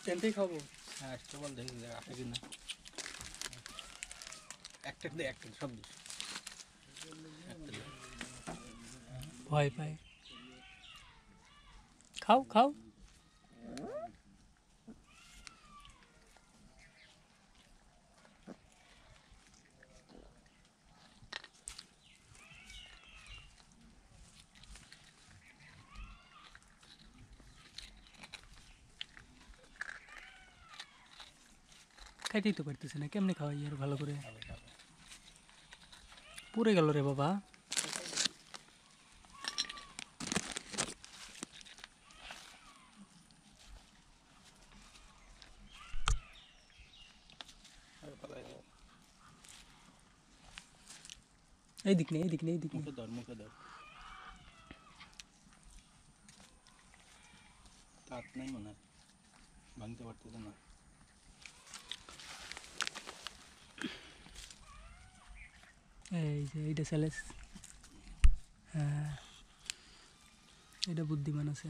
টেনতেই খাবো। হ্যাঁ আসতে বল দেখি আসে কিনা। একটা দে একটা সব দিস। ভয় পায়। খাও খাও। খাইতেই তো পারতেছে না, কেমনে খাওয়াই আর ভালো করে। পুড়ে গেল রে বাবা। এই দিক নেই, এই দিক নেই, এই দিক নেই। মুখে ধর কাট নাই মনে হয়, ভাঙতে পারতেছে না। এই যে এইটা চ্যালেঞ্জ। হ্যাঁ, এটা বুদ্ধিমান আছে।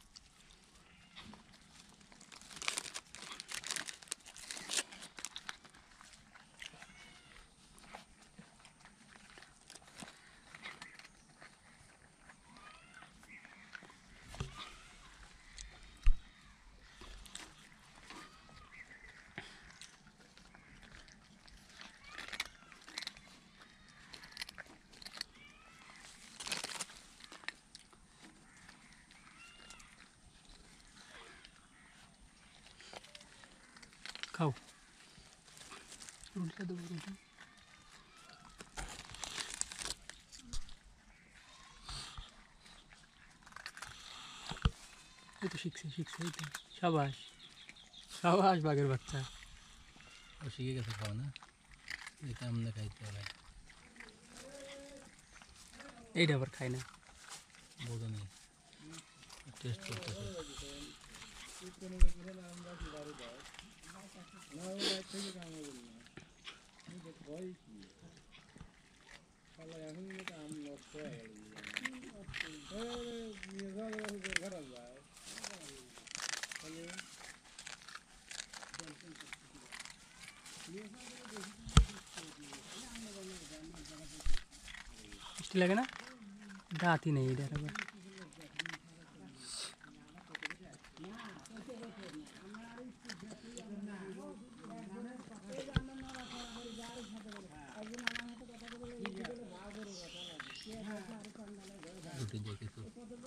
খাও। রুটিটা দেবো, রুটি। এই তো শিখছে, শিখছে, এই তো। সাবাস সাবাস বাঘের বাচ্চা। ও শিখে গেছে খাওয়া না, এটা আমরা খাইতে হবে। এইটা আবার খায় না। বোঝো নেই, টেস্ট করতেছে। মিষ্টি লাগে না? দাঁতই নেই এটার আবার। রুটি দিয়ে কিছু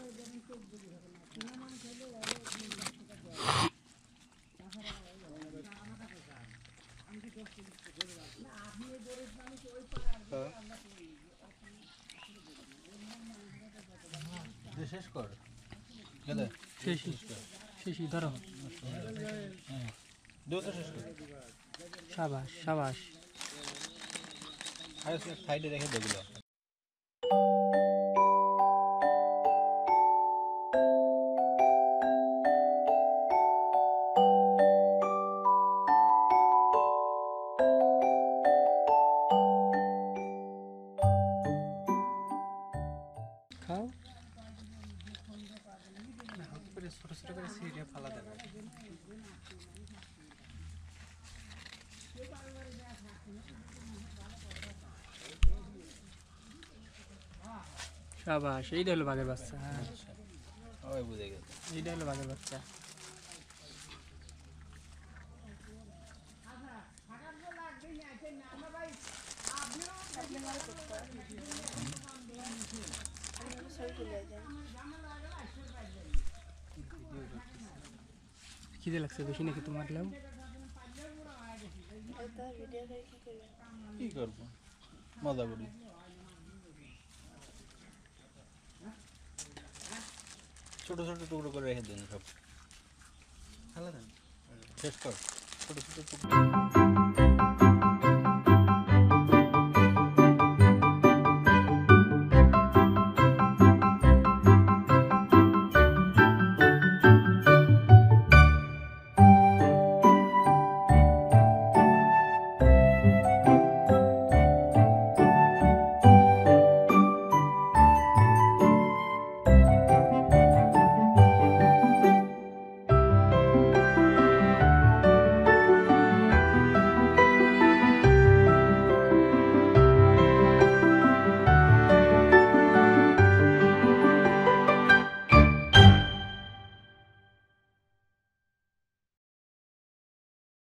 শেষ কর, শেষই শেষই ধরো। হ্যাঁ দ্রুত শেষ কর। সাবাস সাবাস। আর সাইডে রেখে দেগুলো। খাও। ছোট ছোট করে ছিঁড়ে ফালা দেবে। সাবাস, এইটা হলো বাঘের বাচ্চা। হ্যাঁ, সবাই বুঝে গেছে। এইটা হলো বাঘের বাচ্চা। খিদে লাগছে বেশি নাকি তোমার? লাও কি করবো, মজা করি। ছোট ছোট টুকরো করে রেখে দিন সব। শেষ কর ছোট ছোট টুকরো।